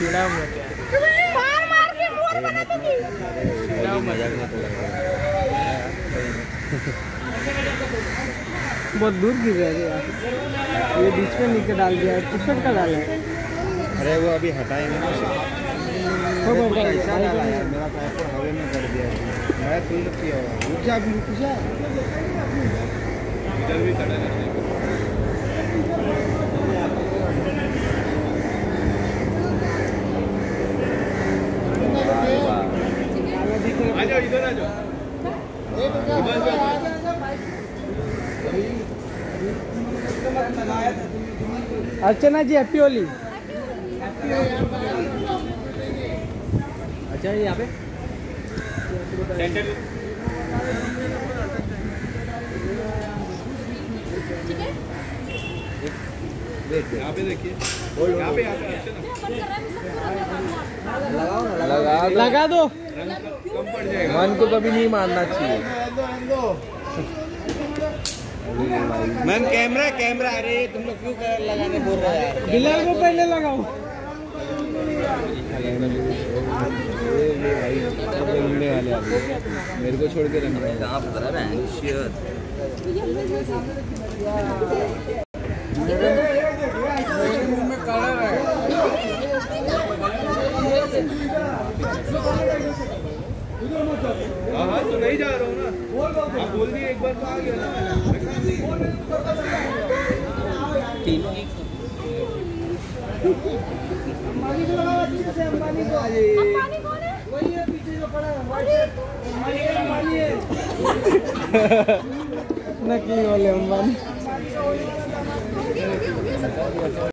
सीधा मत मार मार के मोड़ बना दूंगी। बहुत दूर गिर रहा है यार, ये बीच में नीचे डाल दिया है, टिकट का डाला है। अरे वो अभी हटाए ना, ऐसा डाला है मेरा पैर हवे में कर दिया। मैं फील किया रुक जा, अभी रुक जा, इधर भी खड़ा कर दे। आ जाओ इधर, आ जाओ। अर्चना जी हैप्पी होली। अच्छा यहाँ पे ठीक है, यहाँ पे देखिए, यहाँ पे लगाओ ना, लगा दो। कम पड़ जाएगा, मन को कभी नहीं मारना चाहिए। मैम कैमरा कैमरा, अरे तुम लोग क्यों लगाने बोल रहे हो यार? बिलाल को पहले लगाओ। मिलने वाले मेरे को छोड़ के रख रहे हैं। हाँ तो नहीं जा रहा हूँ ना, आप बोल दिए एक बार तो आ गया ना। अंबानी को लगाओ अच्छे से, अंबानी को। अंबानी कौन है? वही है पीछे जो पड़ा है, अंबानी है। नकली वाले अंबानी।